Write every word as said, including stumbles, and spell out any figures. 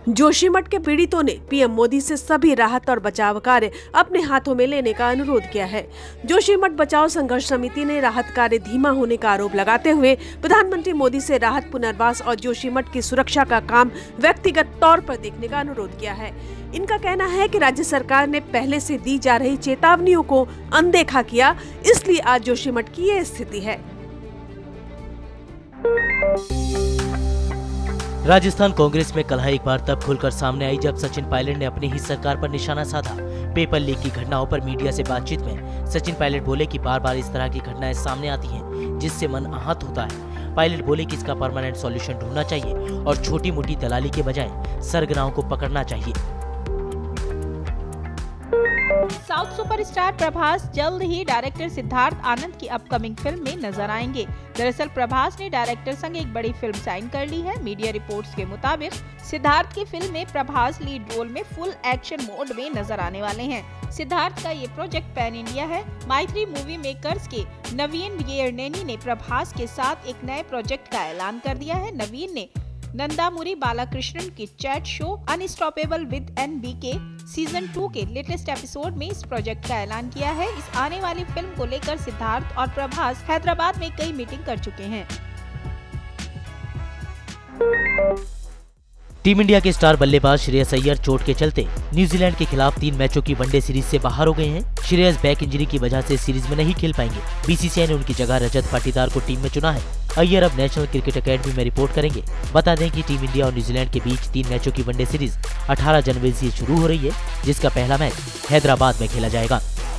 जोशीमठ के पीड़ितों ने पीएम मोदी से सभी राहत और बचाव कार्य अपने हाथों में लेने का अनुरोध किया है। जोशीमठ बचाव संघर्ष समिति ने राहत कार्य धीमा होने का आरोप लगाते हुए प्रधानमंत्री मोदी से राहत, पुनर्वास और जोशीमठ की सुरक्षा का काम व्यक्तिगत तौर पर देखने का अनुरोध किया है। इनका कहना है कि राज्य सरकार ने पहले से दी जा रही चेतावनियों को अनदेखा किया, इसलिए आज जोशीमठ की ये स्थिति है। राजस्थान कांग्रेस में कलह एक बार तब खुलकर सामने आई जब सचिन पायलट ने अपनी ही सरकार पर निशाना साधा। पेपर लीक की घटनाओं पर मीडिया से बातचीत में सचिन पायलट बोले कि बार बार इस तरह की घटनाएं सामने आती हैं, जिससे मन आहत होता है। पायलट बोले कि इसका परमानेंट सॉल्यूशन ढूंढना चाहिए और छोटी मोटी दलाली के बजाय सरगनाओं को पकड़ना चाहिए। साउथ सुपरस्टार प्रभास जल्द ही डायरेक्टर सिद्धार्थ आनंद की अपकमिंग फिल्म में नजर आएंगे। दरअसल प्रभास ने डायरेक्टर संग एक बड़ी फिल्म साइन कर ली है। मीडिया रिपोर्ट्स के मुताबिक सिद्धार्थ की फिल्म में प्रभास लीड रोल में फुल एक्शन मोड में नजर आने वाले हैं। सिद्धार्थ का ये प्रोजेक्ट पैन इंडिया है। माइत्री मूवी मेकर्स के नवीन येरनेनी ने प्रभास के साथ एक नए प्रोजेक्ट का ऐलान कर दिया है। नवीन ने नंदामुरी बालाकृष्णन की chat show unstoppable with N B K season two के लेटेस्ट एपिसोड में इस प्रोजेक्ट का ऐलान किया है। इस आने वाली फिल्म को लेकर सिद्धार्थ और प्रभास हैदराबाद में कई मीटिंग कर चुके हैं। टीम इंडिया के स्टार बल्लेबाज श्रेयस अय्यर चोट के चलते न्यूजीलैंड के खिलाफ तीन मैचों की वनडे सीरीज से बाहर हो गए हैं। श्रेयस बैक इंजरी की वजह से सीरीज में नहीं खेल पाएंगे। बीसीसीआई ने उनकी जगह रजत पाटीदार को टीम में चुना है। अय्यर अब नेशनल क्रिकेट एकेडमी में रिपोर्ट करेंगे। बता दें कि टीम इंडिया और न्यूजीलैंड के बीच तीन मैचों की वनडे सीरीज अठारह जनवरी से शुरू हो रही है, जिसका पहला मैच हैदराबाद में खेला जाएगा।